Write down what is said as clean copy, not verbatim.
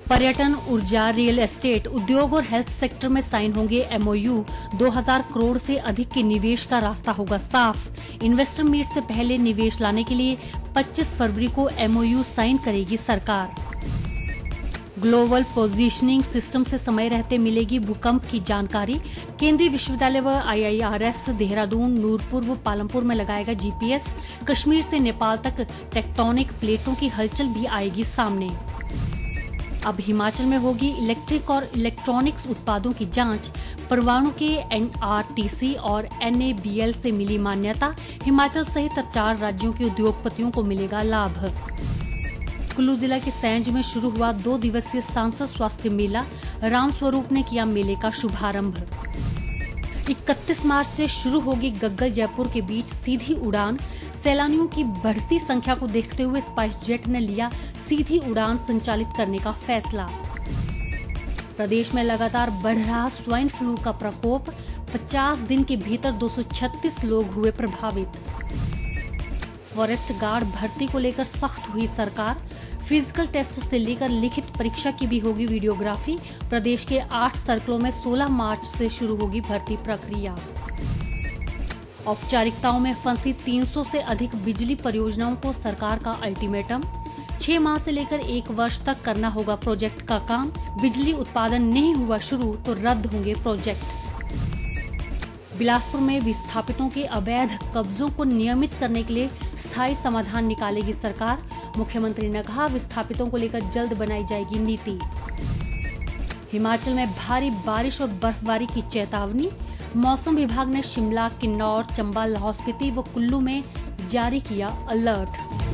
पर्यटन, ऊर्जा, real estate, उद्योग और हेल्थ सेक्टर में साइन होंगे एमओयू। 2000 करोड़ से अधिक के निवेश का रास्ता होगा साफ। इन्वेस्टर मीट से पहले निवेश लाने के लिए 25 फरवरी को एमओयू साइन करेगी सरकार। ग्लोबल पोजीशनिंग सिस्टम से समय रहते मिलेगी भूकंप की जानकारी। केंद्रीय विश्वविद्यालय व IIRS देहरादून, नूरपुर व पालमपुर में लगाएगा GPS। कश्मीर से नेपाल तक टेक्टोनिक प्लेटों की हलचल भी आएगी सामने। अब हिमाचल में होगी इलेक्ट्रिक और इलेक्ट्रॉनिक्स उत्पादों की जांच। परवाणु के NRTC और NABL से मिली मान्यता। हिमाचल सहित 4 राज्यों के उद्योगपतियों को मिलेगा लाभ। कुल्लू जिला के सैंज में शुरू हुआ 2 दिवसीय सांसद स्वास्थ्य मेला। रामस्वरूप ने किया मेले का शुभारंभ। 31 मार्च से शुरू होगी गग्गल जयपुर के बीच सीधी उड़ान। सैलानियों की बढ़ती संख्या को देखते हुए स्पाइस जेट ने लिया सीधी उड़ान संचालित करने का फैसला। प्रदेश में लगातार बढ़ रहा स्वाइन फ्लू का प्रकोप। 50 दिन के भीतर 236 लोग हुए प्रभावित। फॉरेस्ट गार्ड भर्ती को लेकर सख्त हुई सरकार। फिजिकल टेस्ट से लेकर लिखित परीक्षा की भी होगी वीडियोग्राफी। प्रदेश के 8 सर्कलों में 16 मार्च से शुरू होगी भर्ती प्रक्रिया। औपचारिकताओं में फंसी 300 से अधिक बिजली परियोजनाओं को सरकार का अल्टीमेटम। 6 माह से लेकर 1 वर्ष तक करना होगा प्रोजेक्ट का काम। बिजली उत्पादन नहीं हुआ शुरू तो रद्द होंगे प्रोजेक्ट। बिलासपुर में विस्थापितों के अवैध कब्जों को नियमित करने के लिए स्थायी समाधान निकालेगी सरकार। मुख्यमंत्री ने कहा, विस्थापितों को लेकर जल्द बनाई जाएगी नीति। हिमाचल में भारी बारिश और बर्फबारी की चेतावनी। मौसम विभाग ने शिमला, किन्नौर, चंबा, लाहौल स्पीति व कुल्लू में जारी किया अलर्ट।